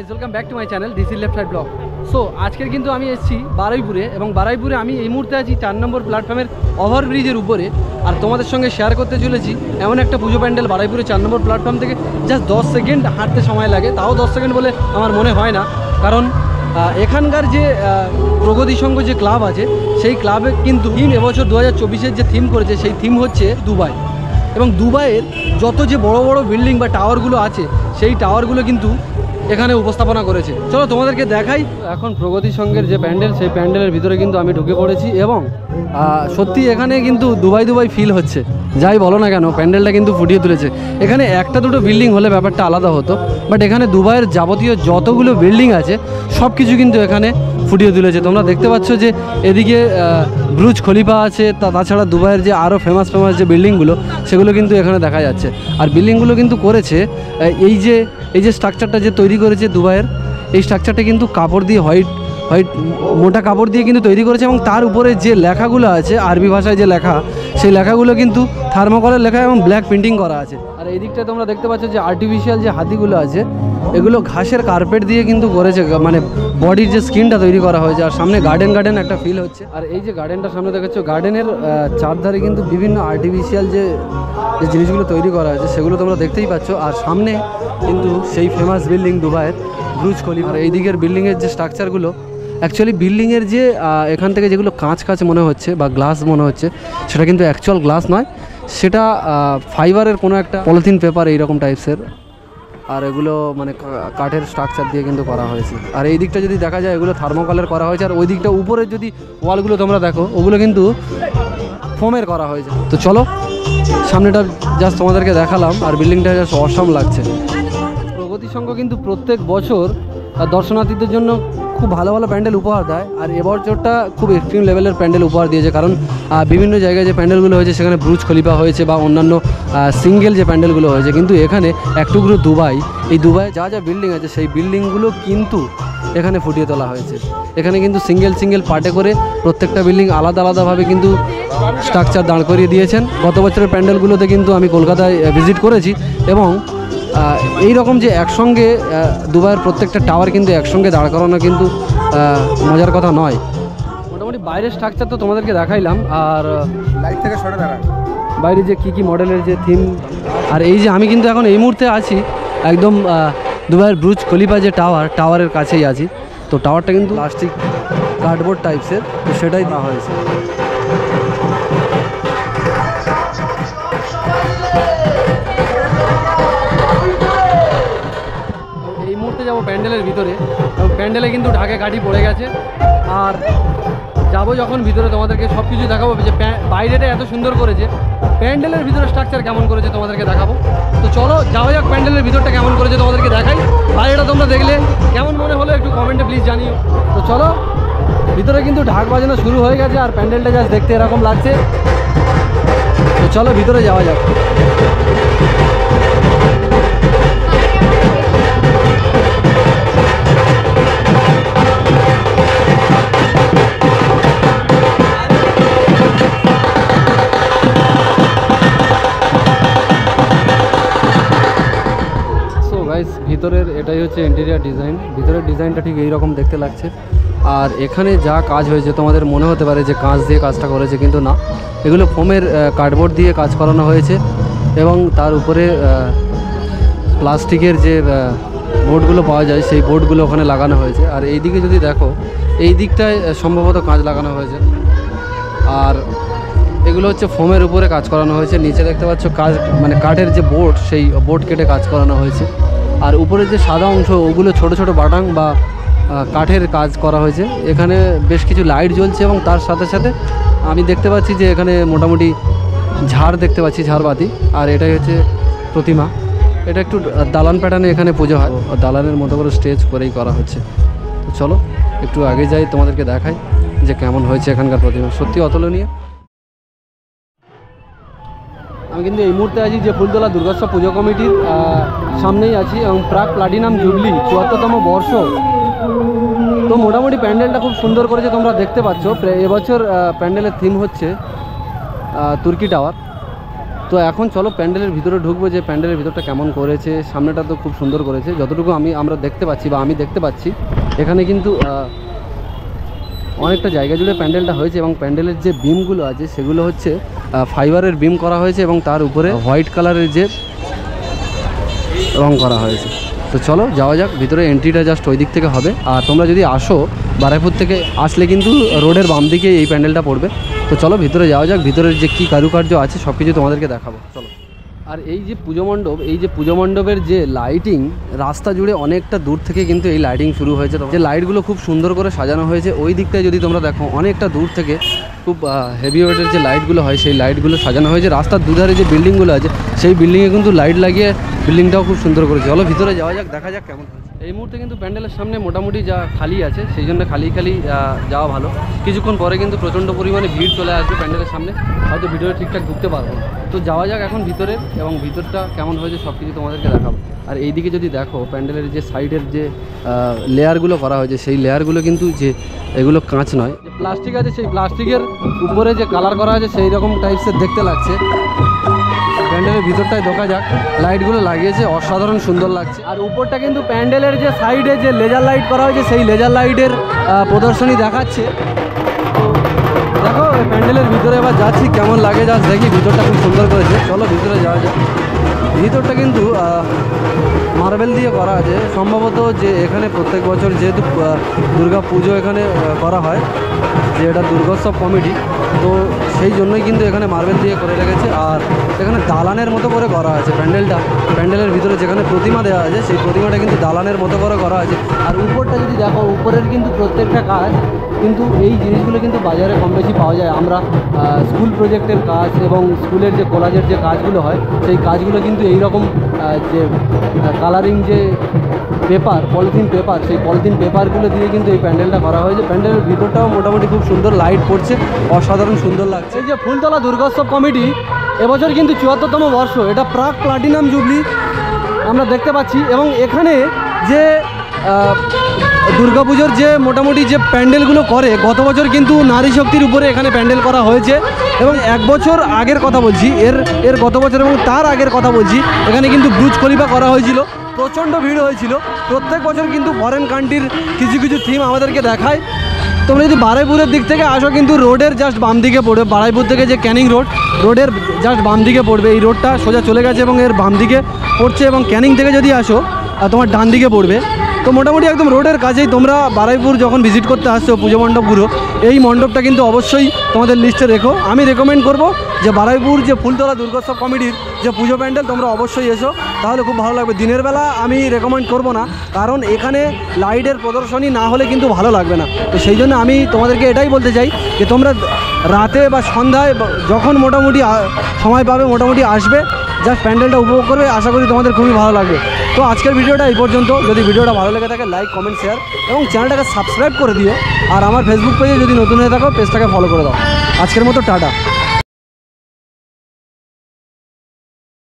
Guys welcome back to my channel this is left side blog. So আজকের কিন্তু আমি এসেছি বারুইপুরে, এবং বারুইপুরে আমি এই মুহূর্তে আছি 4 নম্বর প্ল্যাটফর্মের ওভারব্রিজের উপরে। আর তোমাদের সঙ্গে শেয়ার করতে চলেছি এমন একটা পুজো প্যান্ডেল বারুইপুরে 4 নম্বর প্ল্যাটফর্ম থেকে জাস্ট 10 সেকেন্ড হাঁটতে সময় লাগে, তাও 10 সেকেন্ড বলে আমার মনে হয় না, কারণ এখানকার যে প্রগতি সংঘ যে ক্লাব আছে সেই ক্লাবে কিন্তু থিম এবছর 2024-এর যে থিম করেছে সেই থিম হচ্ছে দুবাই। এবং দুবাইয়ের যত যে বড় বড় বিল্ডিং বা টাওয়ারগুলো আছে সেই টাওয়ারগুলো কিন্তু এখানে উপস্থাপনা করেছে। চলো তোমাদেরকে দেখাই। এখন প্রগতি সংঘের যে প্যান্ডেল সেই প্যান্ডেলের ভিতরে কিন্তু আমি ঢুকে পড়েছি, এবং সত্যি এখানে কিন্তু দুবাই দুবাই ফিল হচ্ছে। যাই বলো না কেন, প্যান্ডেলটা কিন্তু ফুটিয়ে তুলেছে। এখানে একটা দুটো বিল্ডিং হলে ব্যাপারটা আলাদা হতো, বাট এখানে দুবাইয়ের যাবতীয় যতগুলো বিল্ডিং আছে সব কিছু কিন্তু এখানে ফুটিয়ে তুলেছে। তোমরা দেখতে পাচ্ছ যে এদিকে ব্রুজ খলিফা আছে, তাছাড়া দুবাইয়ের যে আরও ফেমাস যে বিল্ডিংগুলো সেগুলো কিন্তু এখানে দেখা যাচ্ছে। আর বিল্ডিংগুলো কিন্তু করেছে এই যে স্ট্রাকচারটা যে তৈরি করেছে দুবাইয়ের, এই স্ট্রাকচারটা কিন্তু কাপড় দিয়ে হোয়াইট মোটা কাপড় দিয়ে কিন্তু তৈরি করেছে, এবং তার উপরে যে লেখাগুলো আছে আরবি ভাষায় যে লেখা, সেই লেখাগুলো কিন্তু থার্মোকলের লেখা এবং ব্ল্যাক প্রিন্টিং করা আছে। আর এই দিকটা তোমরা দেখতে পাচ্ছ যে আর্টিফিশিয়াল যে হাতিগুলো আছে এগুলো ঘাসের কার্পেট দিয়ে কিন্তু করেছে, মানে বডির যে স্কিনটা তৈরি করা হয়েছে। আর সামনে গার্ডেন একটা ফিল হচ্ছে। আর এই যে গার্ডেনটা সামনে দেখাচ্ছ, গার্ডেনের চারধারে কিন্তু বিভিন্ন আর্টিফিশিয়াল যে জিনিসগুলো তৈরি করা হয়েছে সেগুলো তোমরা দেখতেই পাচ্ছ। আর সামনে কিন্তু সেই ফেমাস বিল্ডিং দুবাইয়ের ব্রুজ খলিফা। আর এই দিকের বিল্ডিংয়ের যে স্ট্রাকচারগুলো, অ্যাকচুয়ালি বিল্ডিংয়ের যে এখান থেকে যেগুলো কাঁচ মনে হচ্ছে বা গ্লাস মনে হচ্ছে, সেটা কিন্তু অ্যাকচুয়াল গ্লাস নয়, সেটা ফাইবারের কোনো একটা পলিথিন পেপার এইরকম টাইপসের। আর এগুলো মানে কাঠের স্ট্রাকচার দিয়ে কিন্তু করা হয়েছে। আর এই দিকটা যদি দেখা যায় এগুলো থার্মোকলের করা হয়েছে। আর ওই দিকটা উপরের যদি ওয়ালগুলো তোমরা দেখো ওগুলো কিন্তু ফোমের করা হয়েছে। তো চলো সামনেটা জাস্ট তোমাদেরকে দেখালাম, আর বিল্ডিংটা জাস্ট অসাম লাগছে। প্রগতি সংঘ কিন্তু প্রত্যেক বছর দর্শনার্থীদের জন্য খুব ভালো প্যান্ডেল উপহার দেয়। আর এবছরটা খুব এক্সট্রিম লেভেলের প্যান্ডেল উপহার দিয়েছে, কারণ বিভিন্ন জায়গায় যে প্যান্ডেলগুলো হয়েছে সেখানে ব্রুজ খলিফা হয়েছে বা অন্যান্য সিঙ্গেল যে প্যান্ডেলগুলো হয়েছে, কিন্তু এখানে একটুকরো দুবাই, এই দুবাইয়ে যা বিল্ডিং আছে সেই বিল্ডিংগুলো কিন্তু এখানে ফুটিয়ে তোলা হয়েছে। এখানে কিন্তু সিঙ্গেল পার্টে করে প্রত্যেকটা বিল্ডিং আলাদাভাবে কিন্তু স্ট্রাকচার দাঁড় করিয়ে দিয়েছেন। গত বছরের প্যান্ডেলগুলোতে কিন্তু আমি কলকাতায় ভিজিট করেছি, এবং এই রকম যে একসঙ্গে দুবাইয়ের প্রত্যেকটা টাওয়ার কিন্তু একসঙ্গে দাঁড় করানো কিন্তু মজার কথা নয়। মোটামুটি বাইরের স্ট্রাকচার তো তোমাদেরকে দেখাইলাম, আর লাইট থেকে সরে দেখা বাইরে যে কী মডেলের যে থিম। আর এই যে আমি কিন্তু এখন এই মুহূর্তে আছি একদম দুবাইয়ের ব্রুজ খলিফা যে টাওয়ারের কাছেই আছি। তো টাওয়ারটা কিন্তু প্লাস্টিক কার্ডবোর্ড টাইপসের, তো সেটাই দেওয়া হয়েছে। যাবো প্যান্ডেলের ভিতরে, এবং প্যান্ডেলে কিন্তু ঢাকে কাঠি পড়ে গেছে। আর যাবো যখন ভিতরে তোমাদেরকে সব কিছু দেখাবো, যে বাইরেটা এত সুন্দর করেছে, প্যান্ডেলের ভিতরে স্ট্রাকচার কেমন করেছে তোমাদেরকে দেখাবো। তো চলো যাওয়া যাক, প্যান্ডেলের ভিতরটা কেমন করেছে তোমাদেরকে দেখাই। বাইরেটা তোমরা দেখলে কেমন মনে হলো একটু কমেন্টে প্লিজ জানিও। তো চলো, ভিতরে কিন্তু ঢাক বাজানো শুরু হয়ে গেছে, আর প্যান্ডেলটা জাস্ট দেখতে এরকম লাগছে। তো চলো ভিতরে যাওয়া যাক। ভিতরের এটাই হচ্ছে ইন্টেরিয়ার ডিজাইন। ভিতরের ডিজাইনটা ঠিক এইরকম দেখতে লাগছে। আর এখানে যা কাজ হয়েছে তোমাদের মনে হতে পারে যে কাঁচ দিয়ে কাজটা করেছে, কিন্তু না, এগুলো ফোমের কার্ডবোর্ড দিয়ে কাজ করানো হয়েছে, এবং তার উপরে প্লাস্টিকের যে বোর্ডগুলো পাওয়া যায় সেই বোর্ডগুলো ওখানে লাগানো হয়েছে। আর এই দিকে যদি দেখো, এই দিকটায় সম্ভবত কাঁচ লাগানো হয়েছে। আর এগুলো হচ্ছে ফোমের উপরে কাজ করানো হয়েছে। নিচে দেখতে পাচ্ছ কাজ, মানে কাঠের যে বোর্ড, সেই বোর্ড কেটে কাজ করানো হয়েছে। আর উপরে যে সাদা অংশ ওগুলো ছোট বাটাং বা কাঠের কাজ করা হয়েছে। এখানে বেশ কিছু লাইট জ্বলছে, এবং তার সাথে সাথে আমি দেখতে পাচ্ছি যে এখানে মোটামুটি ঝাড় দেখতে পাচ্ছি, ঝাড়বাতি। আর এটাই হচ্ছে প্রতিমা। এটা একটু দালান প্যাটার্নে এখানে পুজো হয়, দালানের মতো করে স্টেজ করেই করা হচ্ছে। তো চলো একটু আগে যাই, তোমাদেরকে দেখাই যে কেমন হয়েছে এখানকার প্রতিমা। সত্যি অতুলনীয়। আমি কিন্তু এই মুহূর্তে আছি যে ফুলতলা দুর্গোৎসব পুজো কমিটির সামনেই আছি, এবং প্রাক প্লাটিনাম জুবলি 74তম বর্ষ। তো মোটামুটি প্যান্ডেলটা খুব সুন্দর করেছে, তোমরা দেখতে পাচ্ছ। এবছর প্যান্ডেলের থিম হচ্ছে তুর্কি টাওয়ার। তো এখন চলো প্যান্ডেলের ভিতরে ঢুকবো, যে প্যান্ডেলের ভিতরটা কেমন করেছে। সামনেটা তো খুব সুন্দর করেছে, যতটুকু আমরা দেখতে পাচ্ছি বা আমি দেখতে পাচ্ছি। এখানে কিন্তু অনেকটা জায়গা জুড়ে প্যান্ডেলটা হয়েছে এবং প্যান্ডেলের যে বিমগুলো আছে সেগুলো হচ্ছে ফাইবারের বিম করা হয়েছে এবং তার উপরে হোয়াইট কালারের যে রং করা হয়েছে। তো চলো যাওয়া যাক ভিতরে। এন্ট্রিটা জাস্ট ওই দিক থেকে হবে। আর তোমরা যদি আসো বারুইপুর থেকে আসলে কিন্তু রোডের বাম দিকে এই প্যান্ডেলটা পড়বে। তো চলো ভিতরে যাওয়া যাক, ভিতরের যে কী কারুকার্য আছে সব কিছু তোমাদেরকে দেখাবো, চলো। আর এই যে পুজো মণ্ডপ, এই যে পুজো মণ্ডপের যে লাইটিং, রাস্তা জুড়ে অনেকটা দূর থেকে কিন্তু এই লাইটিং শুরু হয়েছে। যে লাইটগুলো খুব সুন্দর করে সাজানো হয়েছে, ওই দিকটায় যদি তোমরা দেখো অনেকটা দূর থেকে খুব হেভি ওয়েটের যে লাইটগুলো হয় সেই লাইটগুলো সাজানো হয়েছে। রাস্তার দুধারে যে বিল্ডিংগুলো আছে সেই বিল্ডিংয়ে কিন্তু লাইট লাগিয়ে বিল্ডিংটাও খুব সুন্দর করেছে। চলো ভিতরে যাওয়া যাক, দেখা যাক কেমন হয়েছে। এই মুহূর্তে কিন্তু প্যান্ডেলের সামনে মোটামুটি যা খালি আছে, সেই জন্য খালি যাওয়া ভালো। কিছুক্ষণ পরে কিন্তু প্রচণ্ড পরিমাণে ভিড় চলে আসবে প্যান্ডেলের সামনে, হয়তো ভিডিওটা ঠিকঠাক ঢুকতে পারবো না। তো যাওয়া যাক এখন ভিতরে, এবং ভিতরটা কেমন হয়েছে সব কিছু তোমাদেরকে দেখাবো। আর এইদিকে যদি দেখো প্যান্ডেলের যে সাইডের যে লেয়ারগুলো করা হয়েছে সেই লেয়ারগুলো কিন্তু যে এগুলো কাঁচ নয়, যে প্লাস্টিক আছে সেই প্লাস্টিকের উপরে যে কালার করা আছে সেই রকম টাইপসের দেখতে লাগছে। প্যান্ডেলের ভিতরটায় দেখা যাক, লাইটগুলো লাগিয়েছে অসাধারণ সুন্দর লাগছে। আর উপরটা কিন্তু প্যান্ডেলের যে সাইডে যে লেজার লাইট করা হয়েছে সেই লেজার লাইটের প্রদর্শনী দেখাচ্ছে। তো দেখো প্যান্ডেলের ভিতরে এবার যাচ্ছি, কেমন লাগে জাস্ট দেখি। ভিতরটা খুব সুন্দর করেছে, চলো ভিতরে যাওয়া যাক। ভিতরটা কিন্তু মার্বেল দিয়ে করা আছে সম্ভবত, যে এখানে প্রত্যেক বছর যেহেতু দুর্গা পুজো এখানে করা হয়, যে এটা দুর্গোৎসব কমিটি, তো সেই জন্যই কিন্তু এখানে মার্বেল দিয়ে করে রেখেছে। আর এখানে দালানের মতো করে করা আছে প্যান্ডেলটা। প্যান্ডেলের ভিতরে যেখানে প্রতিমা দেওয়া আছে সেই প্রতিমাটা কিন্তু দালানের মতো করে করা আছে। আর উপরটা যদি দেখো, উপরের কিন্তু প্রত্যেকটা কাজ কিন্তু এই জিনিসগুলো কিন্তু বাজারে কম বেশি পাওয়া যায়। আমরা স্কুল প্রজেক্টের কাজ এবং স্কুলের যে কলেজের যে কাজগুলো হয় সেই কাজগুলো কিন্তু এই রকম যে কালারিং যে পেপার, পলিথিন পেপার, সেই পলিথিন পেপারগুলো দিয়ে কিন্তু এই প্যান্ডেলটা করা হয়েছে। প্যান্ডেলের ভিতরটাও মোটামুটি খুব সুন্দর, লাইট পড়ছে, অসাধারণ সুন্দর লাগছে। এই যে ফুলতলা দুর্গোৎসব কমিটি এবছর কিন্তু ৭৪তম বর্ষ, এটা প্রাক প্লাটিনাম জুবলি আমরা দেখতে পাচ্ছি। এবং এখানে যে দুর্গাপুজোর যে মোটামুটি যে প্যান্ডেলগুলো করে, গত বছর কিন্তু নারী শক্তির উপরে এখানে প্যান্ডেল করা হয়েছে। এবং এক বছর আগের কথা বলছি, এর গত বছর এবং তার আগের কথা বলছি, এখানে কিন্তু ব্রুজ খলিফা করা হয়েছিল, প্রচণ্ড ভিড় হয়েছিল। প্রত্যেক বছর কিন্তু ফরেন কান্ট্রির কিছু কিছু থিম আমাদেরকে দেখায়। তোমরা যদি বারুইপুরের দিক থেকে আসো কিন্তু রোডের জাস্ট বাম দিকে পড়বে, বারুইপুর থেকে যে ক্যানিং রোডের জাস্ট বাম দিকে পড়বে। এই রোডটা সোজা চলে গেছে এবং এর বাম দিকে পড়ছে। এবং ক্যানিং থেকে যদি আসো তোমার ডান দিকে পড়বে। তো মোটামুটি একদম রোডের কাছেই। তোমরা বারুইপুর যখন ভিজিট করতে আসছো পুজো মণ্ডপগুলো, এই মণ্ডপটা কিন্তু অবশ্যই তোমাদের লিস্টে রেখো। আমি রেকমেন্ড করব যে বারুইপুর যে ফুলতলা দুর্গোৎসব কমিটির যে পুজো প্যান্ডেল, তোমরা অবশ্যই এসো, তাহলে খুব ভালো লাগবে। দিনের বেলা আমি রেকমেন্ড করব না, কারণ এখানে লাইটের প্রদর্শনী না হলে কিন্তু ভালো লাগবে না। তো সেই জন্য আমি তোমাদেরকে এটাই বলতে চাই যে তোমরা রাতে বা সন্ধ্যায় যখন মোটামুটি সময় পাবে মোটামুটি আসবে, জাস্ট প্যান্ডেলটা উপভোগ করবে। আশা করি তোমাদের খুবই ভালো লাগবে। তো আজকের ভিডিওটা এই পর্যন্ত। যদি ভিডিওটা ভালো লেগে থাকে লাইক, কমেন্ট, শেয়ার এবং চ্যানেলটাকে সাবস্ক্রাইব করে দিও। আর আমার ফেসবুক পেজে যদি নতুন হয়ে থাকো পেজটাকে ফলো করে দাও। আজকের মতো টাটা।